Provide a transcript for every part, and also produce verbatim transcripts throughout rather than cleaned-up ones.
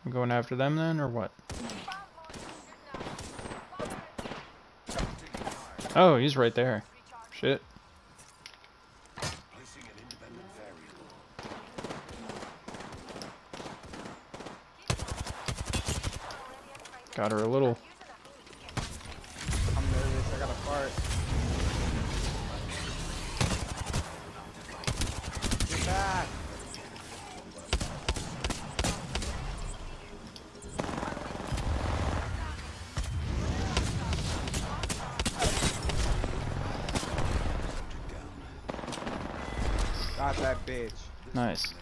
I'm going after them then, or what? Oh, he's right there. Shit. Got her a little. I'm nervous. I got a fart. Get back. Got that bitch. Nice.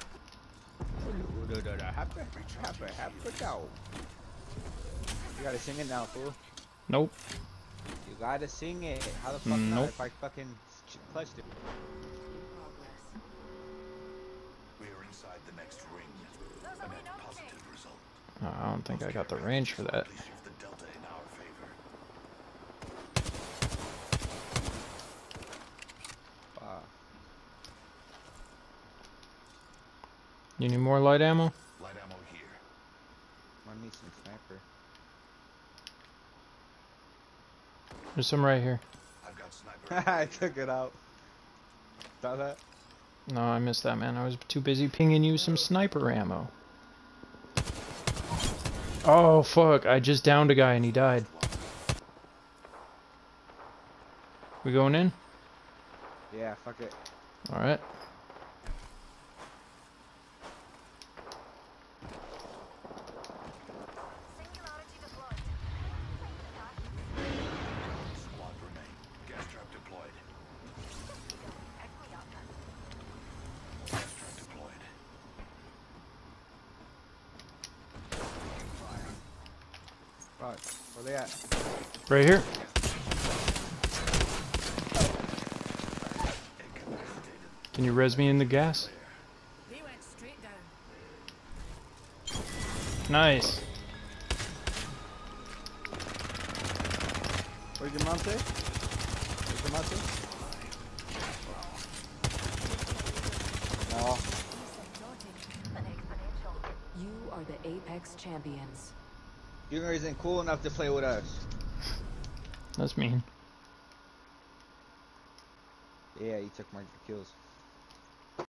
You gotta sing it now, fool. Nope. You gotta sing it. How the fuck Nope. not if I fucking clutched it? We are inside the next ring. A net positive result. Oh, I don't think I got the range for that. Please shift the delta in our favor. Fuck. You need more light ammo? Light ammo here. I need some sniper. There's some right here. I've got sniper. I took it out. Saw that? No, I missed that, man. I was too busy pinging you some sniper ammo. Oh, fuck. I just downed a guy and he died. We going in? Yeah, fuck it. Alright. Squad remain. Gas trap deployed. Gas trap deployed. Fuck. Where they at? Right here. Can you res me in the gas? They went straight down. Nice. Where'd your mom say? Where's your mom say? Oh. You are the Apex champions. Junior isn't cool enough to play with us. That's mean. Yeah, he took my kills.